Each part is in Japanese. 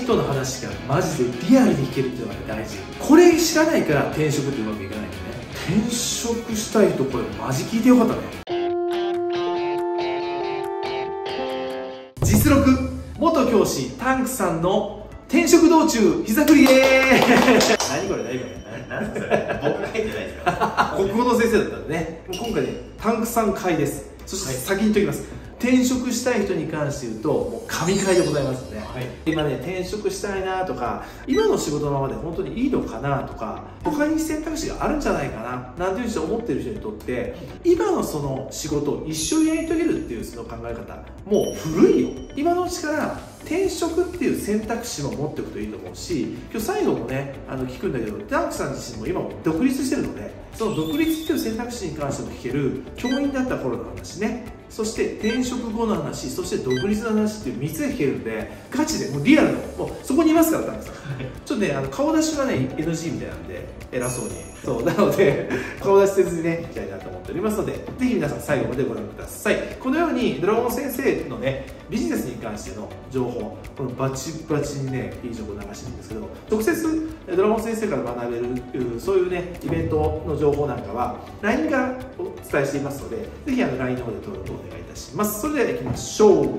人の話がマジでリアルに聞けるっていうのが大事。これ知らないから転職ってうまくいかないんでね。転職したい人、これマジ聞いてよかったね。実録元教師タンクさんの転職道中膝振り何これ何これ何ですか僕書いてないですか国語の先生だったんでね。今回ね、タンクさん会です。そして先に言っておきます、転職したい人に関して言うともう神回でございますね、はい、今ね転職したいなとか、今の仕事のままで本当にいいのかなとか、他に選択肢があるんじゃないかななんていう人思ってる人にとって、今のその仕事を一生やり遂げるっていうその考え方もう古いよ。今のうちから転職っていう選択肢も持っておくといいと思うし、今日最後もね聞くんだけど、タンクさん自身も今も独立してるので、その独立っていう選択肢に関しても聞ける、教員だった頃の話ね、そして転職後の話、そして独立の話っていう3つが聞けるんで、ガチでもうリアルの、もうそこにいますから、タンクさんちょっとね顔出しはね NG みたいなんで、偉そうに、そうなので顔出しせずにねいきたいなと思っておりますので、ぜひ皆さん最後までご覧ください。このようにドラゴン先生のねビジネスに関しての情報、このバチバチにねいい情報を流してるんですけど、直接ドラゴン先生から学べるそういうねイベントの情報なんかは LINE からお伝えしていますので、ぜひLINE の方で登録をお願いいたします。それでは行きましょう。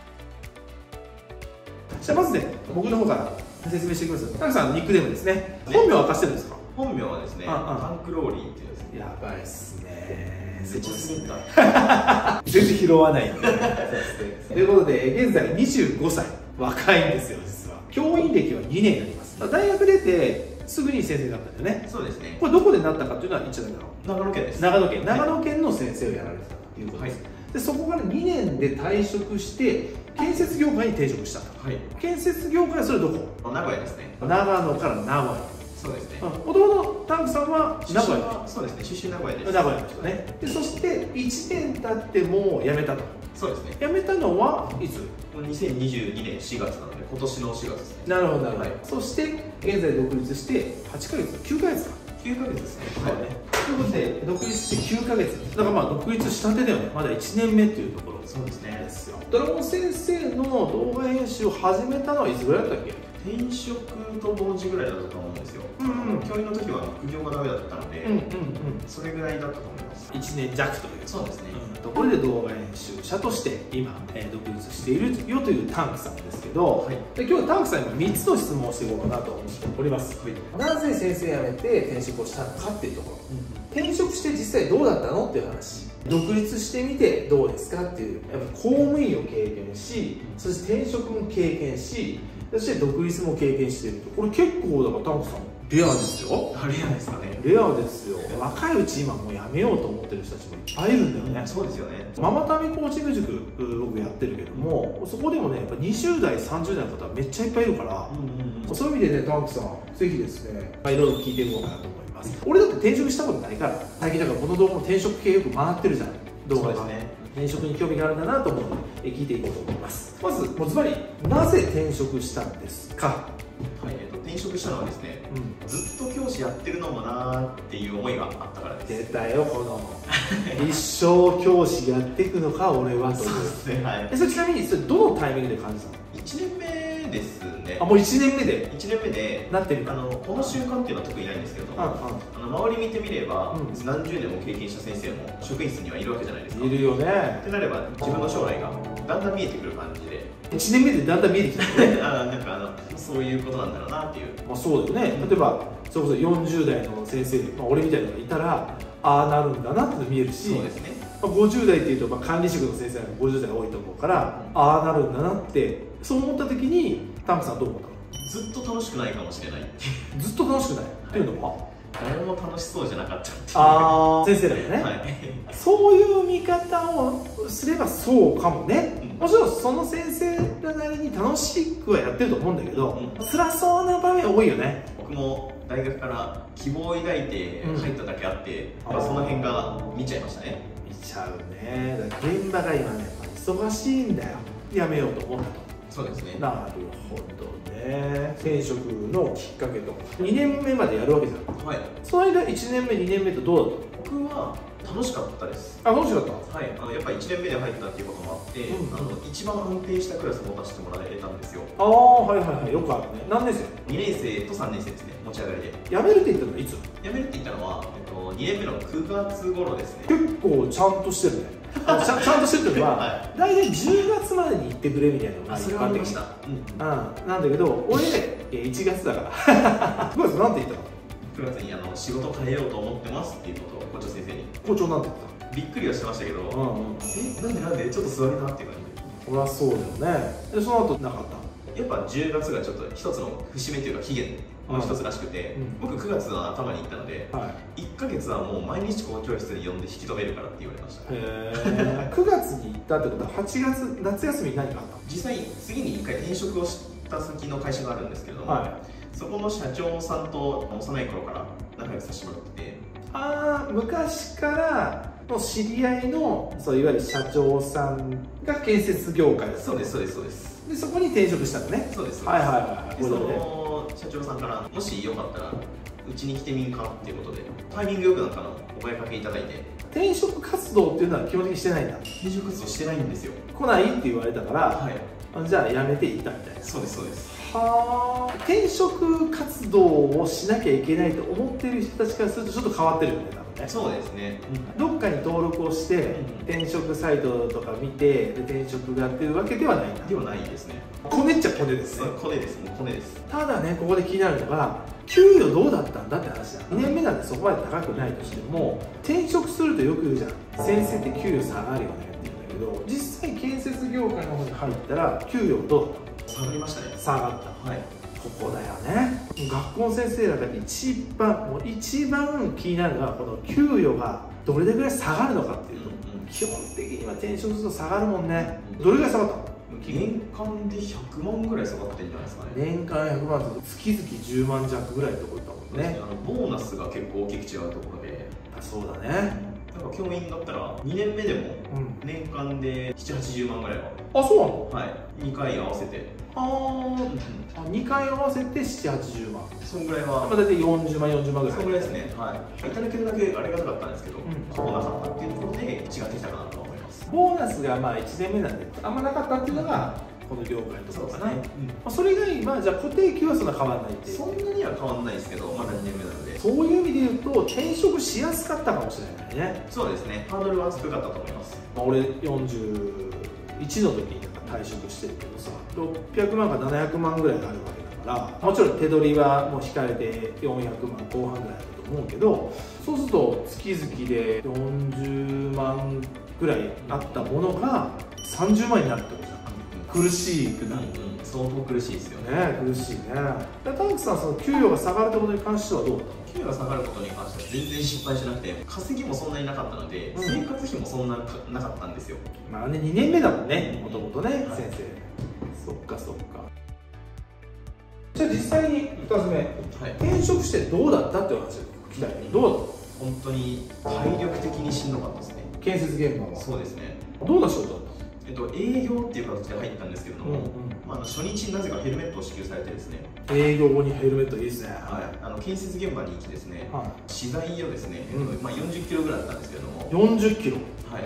じゃあまずね、僕の方から説明していきます。タンクさんニックネームですね。本名は明かしてるんですか？ 本名はですね、タンクローリーっていうんですね。 やばいっすね。 めっちゃ滑った全然拾わないんでということで、現在25歳、若いんですよ実は。教員歴は2年になります。大学出てすぐに先生になったんだよね。 そうですね。 これどこでなったかっていうのは言っちゃダメだろう。 長野県です。 長野県の先生をやられてたということです、はい、でそこから2年で退職して建設業界に転職したと、はい、建設業界はそれどこ？ 名古屋ですね。 長野から名古屋。 そうですね。 もともとタンクさんは名古屋。 そうですね、出身名古屋です。 名古屋の人ね。でそして1年経ってもう辞めたと。 そうですね。 辞めたのはいつ ？2022年4月なので、今年の4月ですね。 なるほどなるほど、 はい、 そして現在独立して8ヶ月9ヶ月か 9ヶ月ですね。 はい、ということで独立して9ヶ月だからまあ独立したてだよね。まだ1年目っていうところ。 そうですね。 ですよ。ドラゴン先生の動画編集を始めたのはいつぐらいだったっけ？ 転職と同時ぐらいだったと思うんですよ。教員の時は副業がダメだったので、それぐらいだったと思います。 1年弱という。 そうですね。 ところで動画編集者として今、独立しているよというタンクさんですけど、はい、で今日はタンクさんに3つの質問をしていこうかなと思っております、はい、なぜ先生辞めて転職をしたのかっていうところ、転職して実際どうだったのっていう話、独立してみてどうですかっていう、やっぱ公務員を経験し、そして転職も経験し、そして独立も経験していると、これ結構だからタンクさんレアですよ。 レアですかね。 レアですよ。若いうち今もうやめようと思ってる人たちもいっぱいいるんだよね。 そうですよね。 ママタミコーチング塾僕やってるけども、そこでもねやっぱ20代30代の方めっちゃいっぱいいるから、そういう意味でねタンクさんぜひですねいろいろ聞いていこうかなと思います。俺だって転職したことないから、最近だからこの動画も転職系よく回ってるじゃん、動画が。そうですね。転職に興味があるんだなと思うので聞いていこうと思います。まずもうズバリなぜ転職したんですか？ はい、転職したのはですね、ずっと教師やってるのもなーっていう思いがあったからです。 出たよこの一生教師やっていくのか俺はという。 そうですね、はい。 それちなみにそれどのタイミングで感じたの ？1年目ですね。 あ、もう1年目で 1年目でなってるか。 この瞬間っていうのは特にないんですけども、周り見てみれば、何十年も経験した先生も職員室にはいるわけじゃないですか。 いるよね。 ってなれば自分の将来がだんだん見えてくる感じで、 1年目でだんだん見えてきたねなんかそういうことなんだろうなっていう。 まあそうだよね。例えばそれこそ40代の先生、俺みたいなのがいたらああなるんだなって見えるし、 そうですね。 50代っていうと管理職の先生が50代が多いと思うから、ああなるんだなってそう思った時にタンクさんはどう思ったの？ ずっと楽しくないかもしれないずっと楽しくないっていうのは、 誰も楽しそうじゃなかったっていう。 ああ先生だよね、 はい、 そういう見方をすればそうかもね、もちろんその先生らなりに楽しくはやってると思うんだけど、辛そうな場面多いよね。 僕も大学から希望を抱いて入っただけあって、その辺が見ちゃいましたね。 見ちゃうね。だから現場が今ね忙しいんだよ。やめようと思ったと。 そうですね。 なるほどね。転職のきっかけと2年目までやるわけじゃん。はい。その間1年目2年目とどうだったの？ 僕は楽しかったです。 あ、楽しかった。 はい、やっぱ1年目で入ったっていうこともあって、一番安定したクラス持たせてもらえたんですよ。 ああ、はいはいはい、よくあるね。何年生 ？2年生と3年生ですね、持ち上がりで。 辞めるって言ったのはいつ？ 辞めるって言ったのは、2年目の9月頃ですね。 結構ちゃんとしてるね。ちゃんとしてるっていうのは、はい、大体10月までに行ってくれみたいなのが一般的に。なんだけど、俺、1月だから。9月なんて言ったの ？9月に仕事変えようと思ってますっていうことを校長先生に。 校長なんて言ったの？ びっくりはしてましたけど、なんでちょっと座りなっていう感じで。 そりゃそうだよね。で、その後なかった？ やっぱ10月がちょっと一つの節目というか期限の一つらしくて、僕9月の頭に行ったので、1ヶ月はもう毎日校長室に呼んで引き止めるからって言われました。 へ9月に行ったってことは8月夏休みに何かあった？ 実際次に1回転職をした先の会社があるんですけれども、そこの社長さんと幼い頃から仲良くさせてもらってて、 昔からの知り合いのそういわゆる社長さんが建設業界だった。 そうですそうですそうです。 でそこに転職したのね。 そうです。 はいはいはい。 でその社長さんからもしよかったらうちに来てみんかっていうことでタイミングよくなんかのお声かけいただいて。 転職活動っていうのは基本的にしてないんだ。 転職活動してないんですよ。 来ないって言われたから、じゃあ辞めていったみたいな。 そうですそうです。 はあ、転職活動をしなきゃいけないと思っている人たちからするとちょっと変わってるよね、多分ね。 そうですね。 どっかに登録をして、転職サイトとか見てで転職がっていうわけではないんだ。 ではないですね。 コネっちゃコネですね。 コネです、もうコネです。 ただね、ここで気になるのが給与どうだったんだって話だ。2年目なんてそこまで高くないとしても転職するとよく言うじゃん、先生って給与下がるよねって言うんだけど、実際建設業界の方に入ったら給与どうだったの？ 下がりましたね。 下がった。はい、ここだよね。学校の先生らが一番気になるのはこの給与がどれぐらい下がるのかっていうと、基本的には転職すると下がるもんね。どれぐらい下がったの？ 年間で100万ぐらい下がってるんじゃないですかね。 年間100万って月々10万弱ぐらいのところだもんね。 ボーナスが結構大きく違うところで。 そうだね。 なんか教員だったら2年目でも年間で7、80万ぐらいは。 あ、そうなの？ はい、2回合わせて。 2回合わせて7、80万。 そんぐらいは。 大体40万、40万ぐらい。 そんぐらいですね。はい。いただけるだけありがたかったんですけど、そうなかったっていうところで違ってきたかなと思います。 ボーナスが1年目なんであんまなかったっていうのがこの業界のところかな。それ以外じゃあ固定給はそんな変わらないって。 そんなには変わらないですけど、まだ2年目なので。 そういう意味で言うと転職しやすかったかもしれないね。 そうですね。ハードルは低かったと思います。 俺41の時に退職してるけどさ、600万か700万ぐらいあるわけだから、もちろん手取りはもう引かれて400万後半ぐらいだと思うけど、そうすると月々で40万ぐらいあったものが30万になるってことじゃん。苦しくなる。 相当苦しいですよね。苦しいね。田口さん、その給与が下がるってことに関してはどうだったの？ 給与が下がることに関しては全然失敗しなくて、稼ぎもそんなになかったので、生活費もそんななかったんですよ。 まあね、2年目だもんね、もともとね、先生。そっかそっか。じゃあ実際に2つ目、転職してどうだったっていう話を聞きたい。どうだった？ 本当に体力的にしんどかったですね。 建設現場は。 そうですね。 どんな仕事だった？ 営業っていう形で入ったんですけれども、初日になぜかヘルメットを支給されてですね。 営業後にヘルメットいいですね。 はい、建設現場に行きですね、資材をですね、40キロぐらいだったんですけれども、 40キロ、 はい、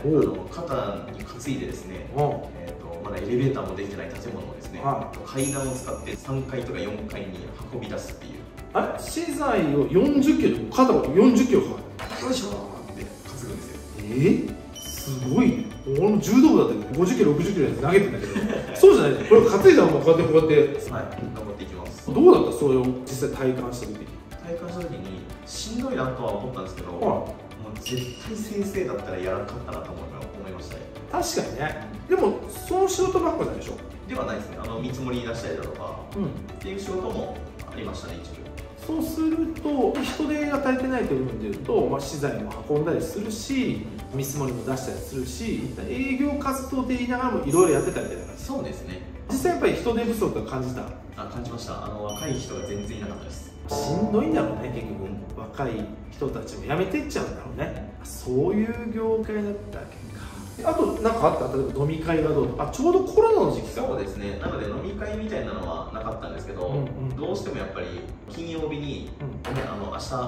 肩に担いでですね、まだエレベーターもできてない建物をですね、階段を使って3階とか4階に運び出すっていう。 資材を40キロ、肩が40キロかかる。 よいしょーって担ぐんですよ。 すごいね。俺も柔道部だったけど50キロ、60キロで投げてんだけどそうじゃない、これ担いだままこうやって頑張っていきます。 どうだった？それを実際体感した時に。 体感した時にしんどいなとは思ったんですけど、もう絶対先生だったらやらなかったなと思いましたね。 確かにね。でもその仕事ばっかじゃないでしょ？ ではないですね。見積もり出したりだとか、っていう仕事もありましたね、一部。 そうすると人手が足りてないという部分でいうと、資材も運んだりするし、見積もりも出したりするし、営業活動で言いながらもいろいろやってたみたいな感じ。 そうですね。 実際やっぱり人手不足が感じた？ 感じました。若い人が全然いなかったです。 しんどいんだろうね、結局。若い人たちも辞めてっちゃうんだろうね。そういう業界だったわけか。あと何かあった？例えば飲み会がどうとか。ちょうどコロナの時期か。 そうですね。なので飲み会みたいなのはなかったんですけど、どうしてもやっぱり金曜日に、明日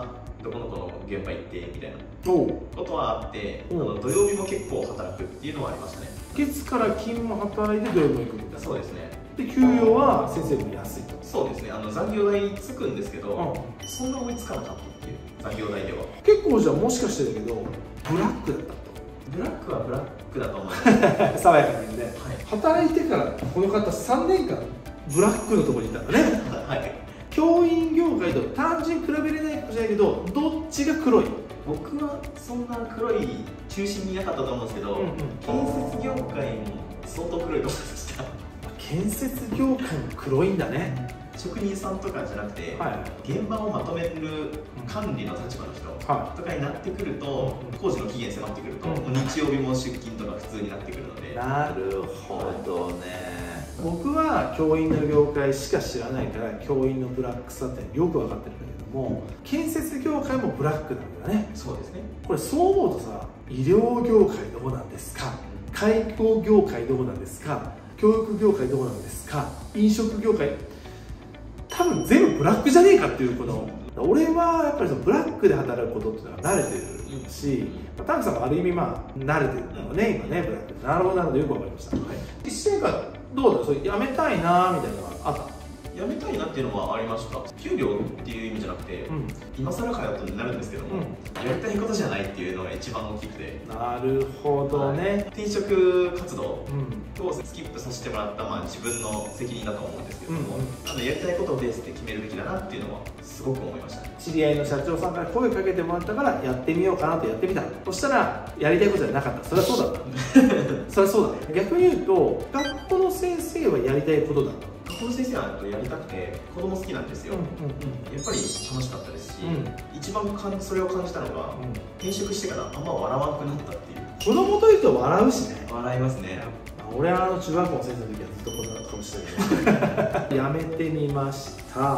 どこのこの現場行ってみたいなことはあって、土曜日も結構働くっていうのはありましたね。 月から金も働いて土曜日も行くみたいな。 そうですね。 で給与は先生も安いと。 そうですね。残業代つくんですけど、そんな追いつかなかったっていう残業代では。 結構じゃあもしかしてだけどブラックだったと。 ブラックはブラックだと思います。 爽やかにね、働いてからこの方3年間ブラックのところにいたんだね。 はい。 教員業界と単純に比べれないかもしれないけど、どっちが黒い？ 僕はそんな黒い中心にいなかったと思うんですけど、建設業界も相当黒いと思いました。 建設業界も黒いんだね。 職人さんとかじゃなくて、現場をまとめる管理の立場の人とかになってくると、工事の期限迫ってくると、日曜日も出勤とか普通になってくるので。 なるほどね。僕は教員の業界しか知らないから教員のブラックさってよく分かってるんだけども、建設業界もブラックなんだよね。 そうですね。これそう思うとさ、医療業界どうなんですか、介護業界どうなんですか、教育業界どうなんですか、飲食業界、多分全部ブラックじゃねえかっていう、この俺はやっぱりそのブラックで働くことっていうのは慣れてるし、タンクさんもある意味慣れてるんだろうね、今ね、ブラック。なるほどなるほど、よく分かりました。1年間どうだ、それやめたいなみたいなのがあった？ やめたいなっていうのはありました。給料っていう意味じゃなくて、今更かよとなるんですけども、やりたいことじゃないっていうのが一番大きくて。 なるほどね。 転職活動をスキップさせてもらった、自分の責任だと思うんですけども、やりたいことをベースで決めるべきだなっていうのはすごく思いました。 知り合いの社長さんから声かけてもらったからやってみようかなとやってみた。そしたらやりたいことじゃなかった。それはそうだった。それはそうだ。逆に言うと学校の先生はやりたいことだった。 学校の先生はやりたくて子供好きなんですよ。やっぱり楽しかったですし、一番それを感じたのが、転職してからあんま笑わなくなったっていう。 子供というと笑うしね。 笑いますね。 俺は中学校の先生の時はずっとこんな顔してたけど辞めてみました。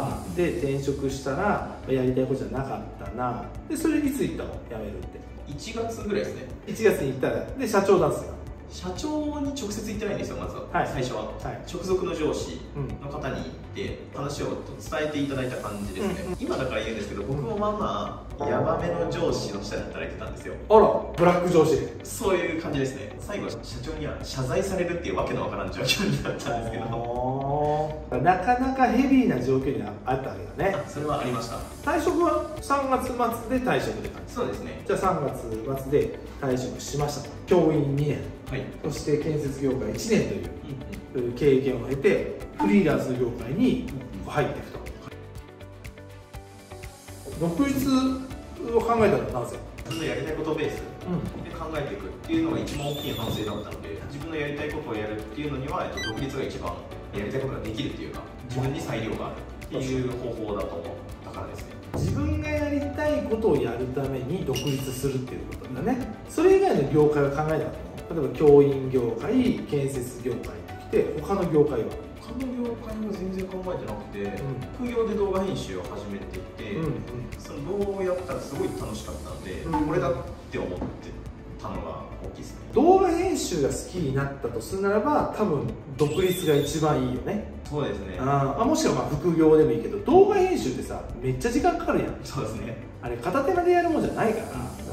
で転職したらやりたいことじゃなかったな。でそれいつ行ったの、辞めるって。 1月ぐらいですね。 1月に行ったらで社長なんですよ。 社長に直接行ってないんですよ、まずは。最初は、直属の上司の方に行って話を伝えていただいた感じですね。今だから言うんですけど、僕もヤバめの上司の下で働いてたんですよ。 あら、ブラック上司。 そういう感じですね。最後社長には謝罪されるっていうわけのわからん状況になったんですけど、 なかなかヘビーな状況にあったわけだね。 それはありました。 退職は3月末で退職って感じ。 そうですね。 じゃあ3月末で退職しました。教員2年、そして建設業界1年という経験を経てフリーランスの業界に入っていくと。独立を考えたのはなぜ？ 自分のやりたいことをベースで考えていくっていうのが一番大きい反省だったので、自分のやりたいことをやるっていうのには独立が一番やりたいことができるっていうか、自分に裁量があるっていう方法だと思ったからですね。 自分がやりたいことをやるために独立するっていうことだね。それ以外の業界は考えなかったの？例えば教員業界、建設業界ってきて、他の業界は？ 他の業界は全然考えてなくて、副業で動画編集を始めていて、その動画をやったらすごい楽しかったので、これだって思ってたのが大きいですね。 動画編集が好きになったとするならば、多分独立が一番いいよね。 そうですね。 もしくは副業でもいいけど、動画編集ってさ、めっちゃ時間かかるやん。 そうですね。 あれ片手間でやるもんじゃないから、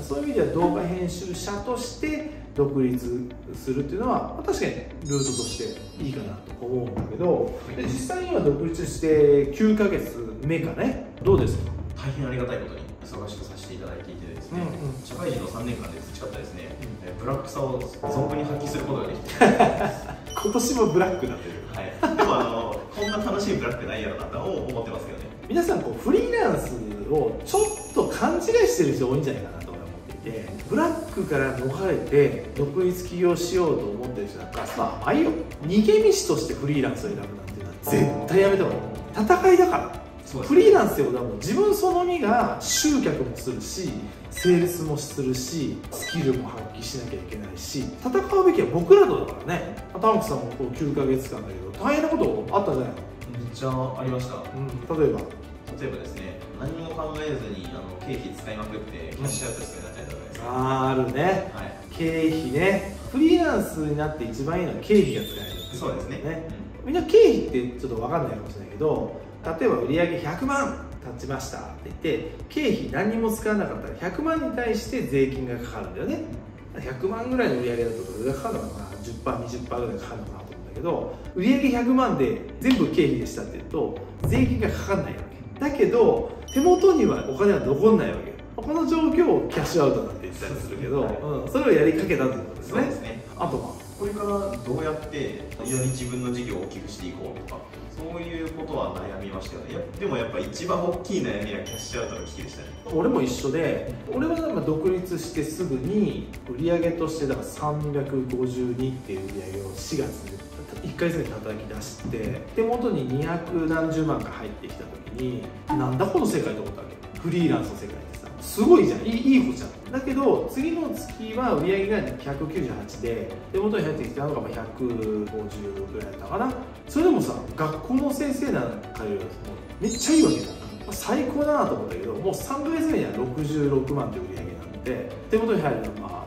そういう意味では動画編集者として独立するっていうのは確かにルートとしていいかなと思うんだけど、実際には独立して9ヶ月目かね。どうですか？ 大変ありがたいことに忙しくさせていただいていてですね、社会人の3年間で培ったですね、ブラックさを存分に発揮することができて今年もブラックになってる。 でもこんな楽しいブラックないやろなと思ってますけどね。 皆さんフリーランスをちょっと勘違いしてる人多いんじゃないかなと思っていて、ブラックから逃れて独立起業しようと思ってる人なんか甘いよ。逃げ道としてフリーランスを選ぶなんていうのは絶対やめた方がいい。戦いだから。フリーランスってことはもう自分その身が集客もするし、セールスもするし、スキルも発揮しなきゃいけないし、戦うべきは僕らとだからね。タンクさんも9ヶ月間だけど大変なことあったんじゃないの？ めっちゃありました。 例えばですね、何も考えずに経費使いまくってキャッシュアウトしそうになっちゃったじゃないですか。 あるね、経費ね。フリーランスになって一番いいのは経費が使える。 そうですね。 みんな経費ってちょっと分かんないかもしれないけど、例えば売上100万経ちましたって言って経費何にも使わなかったら100万に対して税金がかかるんだよね。100万ぐらいの売り上げだとどれがかかるのかな、 10%、20% ぐらいかかるのかなと思うんだけど、売上100万で全部経費でしたっていうと税金がかかんないわけだけど、手元にはお金は残んないわけ。この状況をキャッシュアウトなんて言ったりするけど、それをやりかけたということですね。 そうですね。 あとはこれからどうやってより自分の事業を大きくしていこうとか、そういうことは悩みましたよね。でもやっぱ一番大きい悩みはキャッシュアウトの危機でしたね。 俺も一緒で、俺は独立してすぐに売上としてだから352っていう売上を4月で1ヶ月目に叩き出して、手元に200何十万が入ってきた時に、なんだこの世界と思ったわけ。フリーランスの世界ってさ、すごいじゃん、いい方じゃん。だけど次の月は売上が198で手元に入ってきたのが150ぐらいだったかな。それでもさ、学校の先生なんかよりはめっちゃいいわけだ。最高だなと思ったけど、もう3ヶ月目には66万って売り上げなんで、手元に入るのは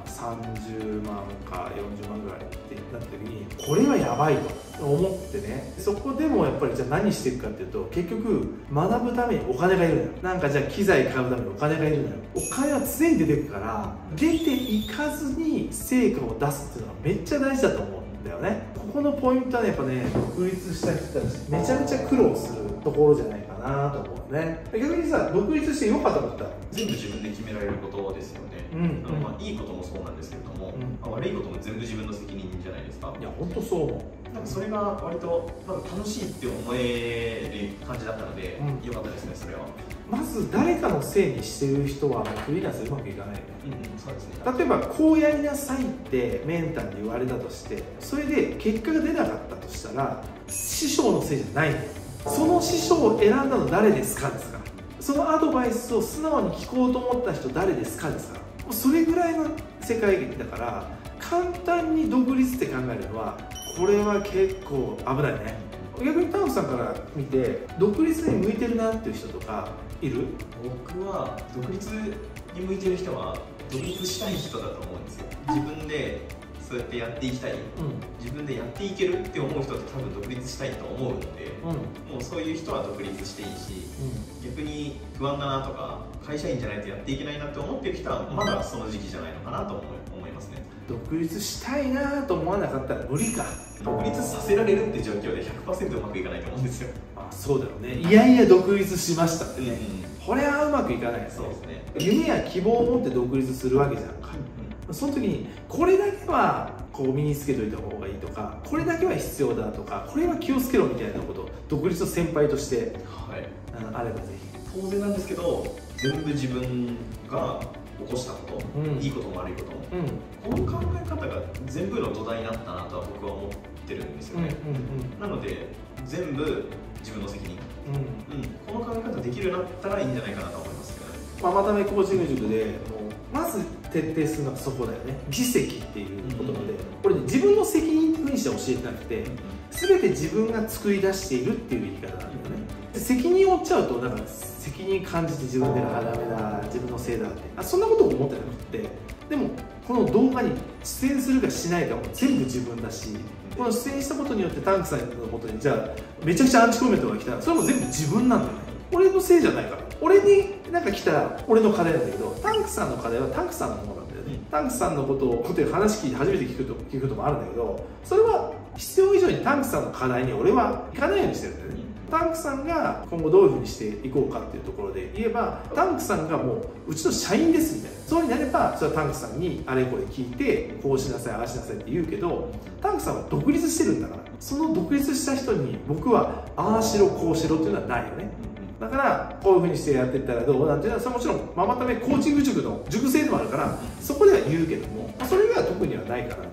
30万か40万ぐらいってなった時に、これはやばいと思ってね、そこでもやっぱりじゃあ何していくかっていうと、結局学ぶためにお金がいるのよ。なんかじゃあ機材買うためにお金がいるのよ。お金は常に出てくから、出ていかずに成果を出すっていうのはめっちゃ大事だと思うんだよね。ここのポイントはね、やっぱね、独立した人たちめちゃめちゃ苦労するところじゃないかなと思うね。逆にさ、独立してよかったことだ。 全部自分で決められることですよね。いいこともそうなんですけれども、悪いことも全部自分の責任じゃないですか。 いや本当そう思う。 なんかそれが割と楽しいって思える感じだったので、良かったですね。それはまず誰かのせいにしてる人はフリーランスうまくいかないよね。 そうですね。 例えばこうやりなさいってメンターに言われたとして、それで結果が出なかったとしたら師匠のせいじゃないのよ。その師匠を選んだの誰ですかですから、そのアドバイスを素直に聞こうと思った人誰ですかですから、それぐらいの世界だから、簡単に独立って考えるのはこれは結構危ないね。逆にタウンさんから見て独立に向いてるなっていう人とかいる？ 僕は独立に向いてる人は独立したい人だと思うんですよ。自分でそうやってやっていきたい、自分でやっていけるって思う人って多分独立したいと思うので、もうそういう人は独立していいし、逆に不安だなとか会社員じゃないとやっていけないなって思ってる人はまだその時期じゃないのかなと思いますね。 独立したいなと思わなかったら無理か。 独立させられるって状況で 100% うまくいかないと思うんですよ。 そうだよね。いやいや独立しましたってね、これはうまくいかないですね。 そうですね。 夢や希望を持って独立するわけじゃんか。その時にこれだけはこう身につけといた方がいいとか、これだけは必要だとか、これは気をつけろみたいなことを独立の先輩として、あればぜひ。 当然なんですけど、全部自分が起こしたこと、いいことも悪いことも、この考え方が全部の土台になったなとは僕は思ってるんですよね。なので全部自分の責任、この考え方できるようになったらいいんじゃないかなと思いますけどね。 ママタメコーチング塾でまず徹底するのはそこだよね。自責っていう言葉で、これ、ね、自分の責任っていうふうにして教えてなくて、全て自分が作り出しているっていう言い方なんだよね。責任を負っちゃうと、だから責任感じて自分でダメだ、自分のせいだって、そんなことを思ってなくて、でもこの動画に出演するかしないかも全部自分だし、この出演したことによってタンクさんのことにじゃあめちゃくちゃアンチコメントが来たら、それも全部自分なんだよね。俺のせいじゃないから。俺になんか来たら俺の課題なんだけど、タンクさんの課題はタンクさんのものなんだよね。タンクさんのことを話聞いて初めて聞くこともあるんだけど、それは必要以上にタンクさんの課題に俺は行かないようにしてるんだよね。タンクさんが今後どういうふうにしていこうかっていうところで言えば、タンクさんがもううちの社員ですみたいな、そうになればそれはタンクさんにあれこれ聞いて、こうしなさいああしなさいって言うけど、タンクさんは独立してるんだから、その独立した人に僕はああしろこうしろっていうのはないよね。だからこういうふうにしてやっていったらどうなんていうのは、それはもちろんママタメコーチング塾の塾生でもあるから、そこでは言うけども、それが特にはないかなと思って、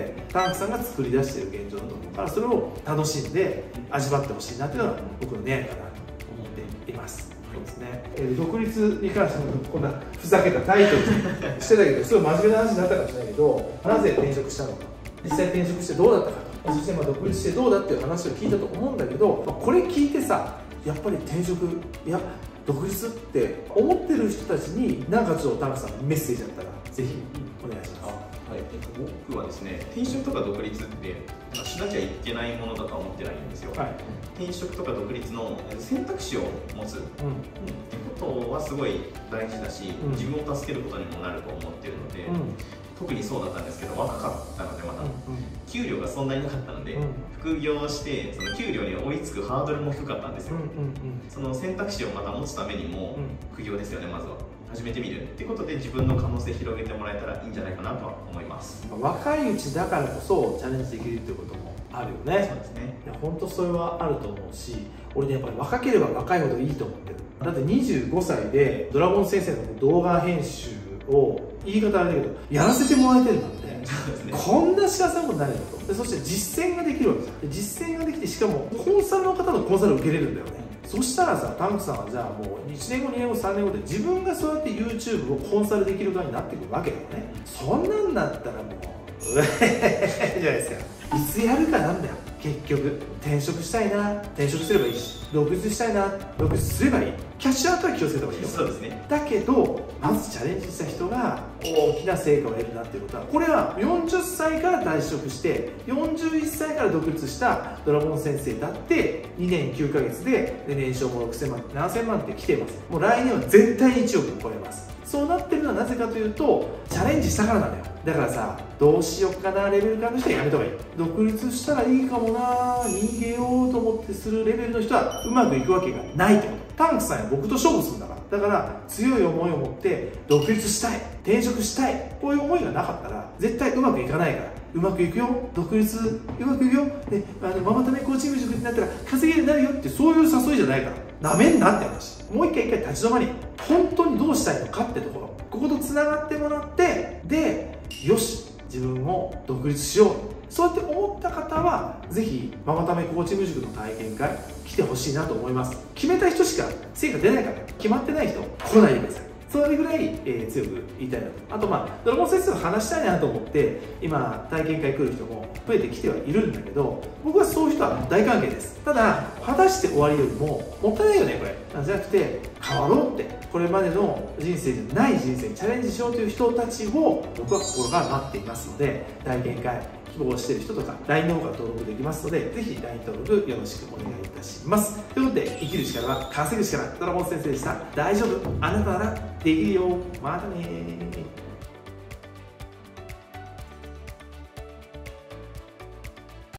タンクさんが作り出している現状だと思うから、それを楽しんで味わってほしいなっていうのが僕の願いかなと思っています。そうですね。独立に関してもこんなふざけたタイトルしてたけど、すごい真面目な話になったかもしれないけど、なぜ転職したのか、実際転職してどうだったかと、そして独立してどうだっていう話を聞いたと思うんだけど、これ聞いてさ、やっぱり転職、いや独立って思ってる人たちに何かちょっとタンクさんメッセージあったらぜひお願いします。 はい、 僕はですね、転職とか独立ってしなきゃいけないものだとは思ってないんですよ。はい、転職とか独立の選択肢を持つ、ってことはすごい大事だし、自分を助けることにもなると思ってるので、特にそうだったんですけど、若かったのでまだ、給料がそんなになかったので、副業してその給料に追いつくハードルも低かったんですよ。その選択肢をまた持つためにも、副業ですよね、まずは。始めてみるってことで自分の可能性広げてもらえたらいいんじゃないかなとは思います。 若いうちだからこそチャレンジできるっていうこともあるよね。 そうですね。 いや本当それはあると思うし、俺ねやっぱり若ければ若いほどいいと思ってる。だって25歳でドラゴン先生の動画編集を言い方あれだけどやらせてもらえてるなんて、こんな幸せなことないんだと。でそして実践ができるわけじゃん。で実践ができて、しかもコンサルの方のコンサルを受けれるんだよね。そしたらさ、タンクさんはじゃあもう1年後2年後3年後で自分がそうやって YouTube をコンサルできる側になってくるわけだよね。そんなんだったらもうじゃないですか。いつやるかなんだよ。結局転職したいな、転職すればいいし、独立したいな、独立すればいい。キャッシュアウトは気をつけた方がいいよ。 そうですね。 だけどまずチャレンジした人が大きな成果を得るなっていうことは、これは40歳から退職して41歳から独立したドラゴン先生だって2年9ヶ月で年商も6000万7000万って来てます。もう来年は絶対に1億を超えます。そうなってるのはなぜかというと、チャレンジしたからなんだよ。だからさ、どうしよっかなレベル感の人はやめた方がいい。独立したらいいかもな、逃げようと思ってするレベルの人はうまくいくわけがないってこと。タンクさんや僕と勝負するんだから。だから強い思いを持って独立したい、転職したい、こういう思いがなかったら絶対うまくいかないから。うまくいくよ、独立うまくいくよ、でママタメコーチング塾になったら稼げるようになるよって、そういう誘いじゃないから、なめんなって話。もう一回立ち止まり、本当にどうしたいのかってところ、こことつながってもらって、でよし自分も独立しよう、そうやって思った方はぜひママタメコーチング塾の体験会来てほしいなと思います。決めた人しか成果出ないから、決まってない人来ないでください。それぐらい、強く言いたいなと。あとドラゴン先生と話したいなと思って今体験会来る人も増えてきてはいるんだけど、僕はそういう人は大歓迎です。ただ果たして終わりよりももったいないよねこれ。じゃなくて変わろうって、これまでの人生じゃない人生にチャレンジしようという人たちを僕は心から待っていますので、体験会希望している人とか LINE の方から登録できますので、ぜひ LINE 登録よろしくお願いいたします。ということで、生きる力は稼ぐ力、ドラゴン先生でした。大丈夫、あなたならできるよ。またねー。